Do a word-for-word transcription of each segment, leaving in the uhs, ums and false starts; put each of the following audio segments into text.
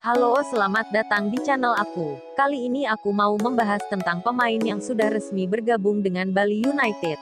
Halo, selamat datang di channel aku. Kali ini aku mau membahas tentang pemain yang sudah resmi bergabung dengan Bali United.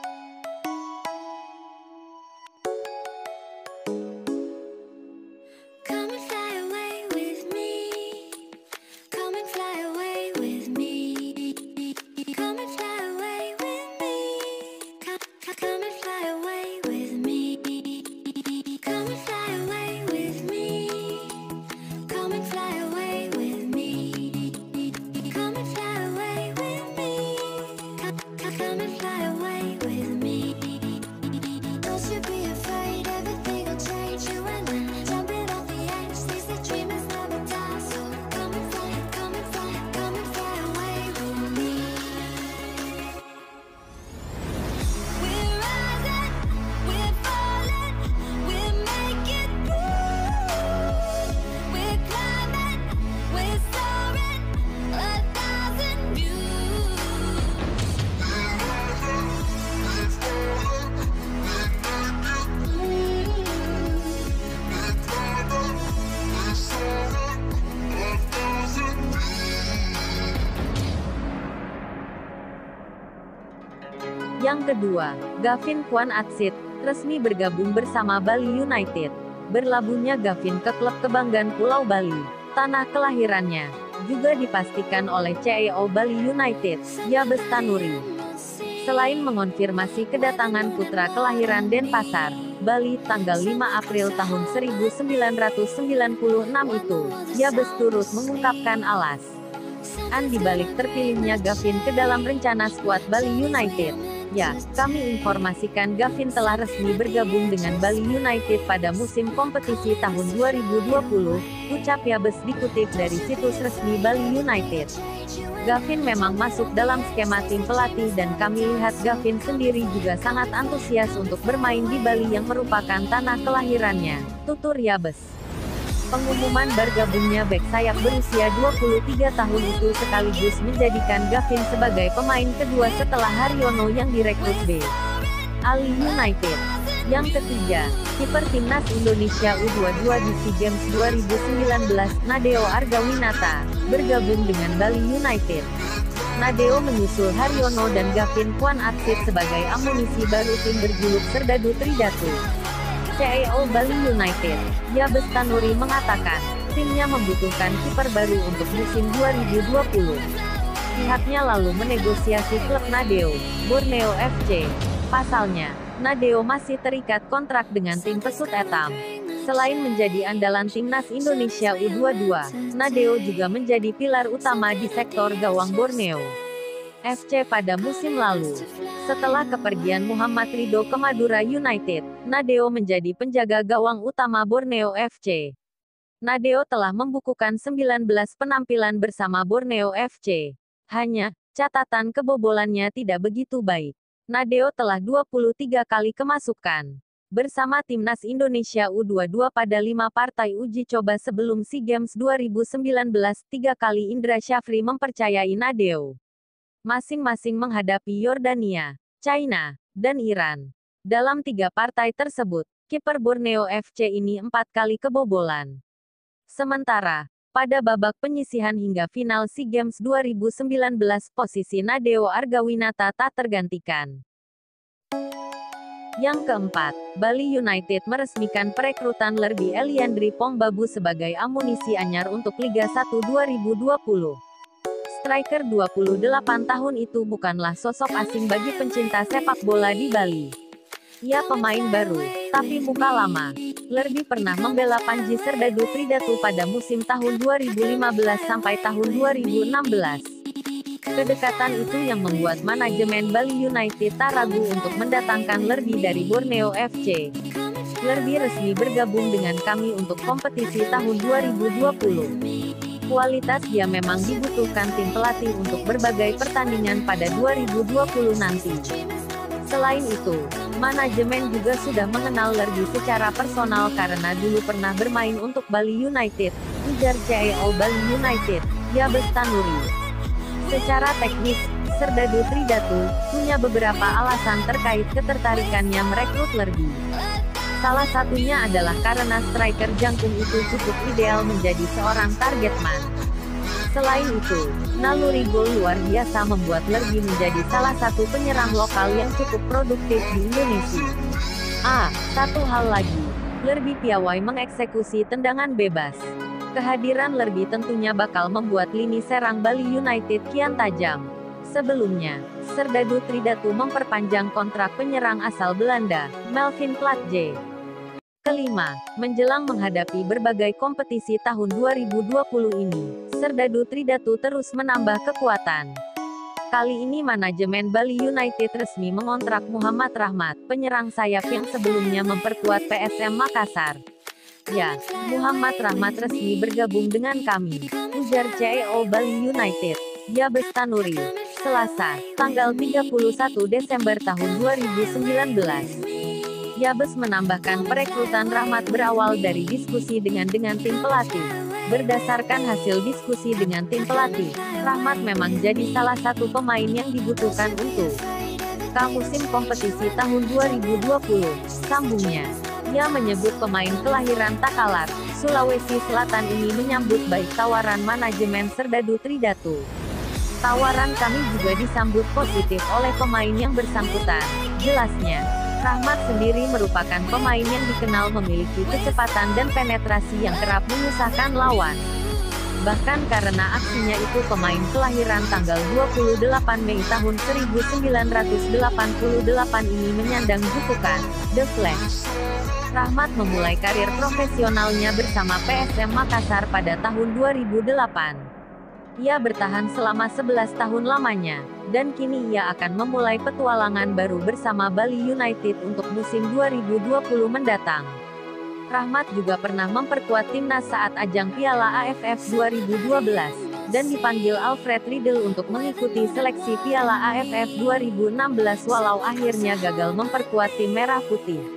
Yang kedua, Gavin Kwan Atsit, resmi bergabung bersama Bali United. Berlabuhnya Gavin ke klub kebanggaan Pulau Bali, tanah kelahirannya, juga dipastikan oleh C E O Bali United, Yabes Tanuri. Selain mengonfirmasi kedatangan putra kelahiran Denpasar, Bali, tanggal lima April tahun seribu sembilan ratus sembilan puluh enam itu, Yabes turut mengungkapkan alasan dibalik terpilihnya Gavin ke dalam rencana skuad Bali United. Ya, kami informasikan Gavin telah resmi bergabung dengan Bali United pada musim kompetisi tahun dua ribu dua puluh, ucap Yabes dikutip dari situs resmi Bali United. Gavin memang masuk dalam skema tim pelatih dan kami lihat Gavin sendiri juga sangat antusias untuk bermain di Bali yang merupakan tanah kelahirannya, tutur Yabes. Pengumuman bergabungnya bek sayap berusia dua puluh tiga tahun itu sekaligus menjadikan Gavin sebagai pemain kedua setelah Haryono yang direkrut B. Ali United. Yang ketiga, kiper timnas Indonesia U dua puluh dua di SEA Games dua ribu sembilan belas, Nadeo Argawinata, bergabung dengan Bali United. Nadeo menyusul Haryono dan Gavin Kwan Atsit sebagai amunisi baru tim berjuluk Serdadu Tridatu. C E O Bali United, Yabes Tanuri mengatakan, timnya membutuhkan kiper baru untuk musim dua ribu dua puluh. Pihaknya lalu menegosiasi klub Nadeo, Borneo F C. Pasalnya, Nadeo masih terikat kontrak dengan tim Pesut Etam. Selain menjadi andalan timnas Indonesia U dua puluh dua, Nadeo juga menjadi pilar utama di sektor gawang Borneo F C pada musim lalu. Setelah kepergian Muhammad Ridho ke Madura United, Nadeo menjadi penjaga gawang utama Borneo F C. Nadeo telah membukukan sembilan belas penampilan bersama Borneo F C. Hanya, catatan kebobolannya tidak begitu baik. Nadeo telah dua puluh tiga kali kemasukan bersama timnas Indonesia U dua puluh dua pada lima partai uji coba sebelum SEA Games dua ribu sembilan belas. Tiga kali Indra Syafri mempercayai Nadeo masing-masing menghadapi Yordania, China, dan Iran. Dalam tiga partai tersebut, kiper Borneo F C ini empat kali kebobolan. Sementara, pada babak penyisihan hingga final SEA Games dua ribu sembilan belas, posisi Nadeo Argawinata tak tergantikan. Yang keempat, Bali United meresmikan perekrutan Lerby Eliandri Pongbabu sebagai amunisi anyar untuk Liga satu dua ribu dua puluh. Striker dua puluh delapan tahun itu bukanlah sosok asing bagi pencinta sepak bola di Bali. Ia pemain baru, tapi muka lama. Lerby pernah membela Panji Serdadu Tridatu pada musim tahun dua ribu lima belas sampai tahun dua ribu enam belas. Kedekatan itu yang membuat manajemen Bali United tak ragu untuk mendatangkan Lerby dari Borneo F C. Lerby resmi bergabung dengan kami untuk kompetisi tahun dua ribu dua puluh. Kualitas dia memang dibutuhkan tim pelatih untuk berbagai pertandingan pada dua ribu dua puluh nanti. Selain itu, manajemen juga sudah mengenal Lerby secara personal karena dulu pernah bermain untuk Bali United, ujar C E O Bali United, Yabes Tanuri. Secara teknis, Serdadu Tridatu punya beberapa alasan terkait ketertarikannya merekrut Lerby. Salah satunya adalah karena striker jangkung itu cukup ideal menjadi seorang target man. Selain itu, naluri gol luar biasa membuat Lerby menjadi salah satu penyerang lokal yang cukup produktif di Indonesia. Ah, satu hal lagi. Lerby piawai mengeksekusi tendangan bebas. Kehadiran Lerby tentunya bakal membuat lini serang Bali United kian tajam. Sebelumnya, Serdadu Tridatu memperpanjang kontrak penyerang asal Belanda, Melvin Platje. Kelima, menjelang menghadapi berbagai kompetisi tahun dua ribu dua puluh ini, Serdadu Tridatu terus menambah kekuatan. Kali ini manajemen Bali United resmi mengontrak Muhammad Rahmat, penyerang sayap yang sebelumnya memperkuat P S M Makassar. Ya, Muhammad Rahmat resmi bergabung dengan kami, ujar C E O Bali United, Yabes Tanuri, Selasa, tanggal tiga puluh satu Desember tahun dua ribu sembilan belas. Yabes menambahkan perekrutan Rahmat berawal dari diskusi dengan dengan tim pelatih. Berdasarkan hasil diskusi dengan tim pelatih, Rahmat memang jadi salah satu pemain yang dibutuhkan untuk musim kompetisi tahun dua ribu dua puluh, sambungnya. Ia menyebut pemain kelahiran Takalar, Sulawesi Selatan ini menyambut baik tawaran manajemen Serdadu Tridatu. Tawaran kami juga disambut positif oleh pemain yang bersangkutan, jelasnya. Rahmat sendiri merupakan pemain yang dikenal memiliki kecepatan dan penetrasi yang kerap menyusahkan lawan. Bahkan karena aksinya itu pemain kelahiran tanggal dua puluh delapan Mei tahun seribu sembilan ratus delapan puluh delapan ini menyandang julukan The Flash. Rahmat memulai karir profesionalnya bersama P S M Makassar pada tahun dua ribu delapan. Ia bertahan selama sebelas tahun lamanya, dan kini ia akan memulai petualangan baru bersama Bali United untuk musim dua ribu dua puluh mendatang. Rahmat juga pernah memperkuat timnas saat ajang Piala A F F dua ribu dua belas, dan dipanggil Alfred Riedel untuk mengikuti seleksi Piala A F F dua ribu enam belas walau akhirnya gagal memperkuat tim Merah Putih.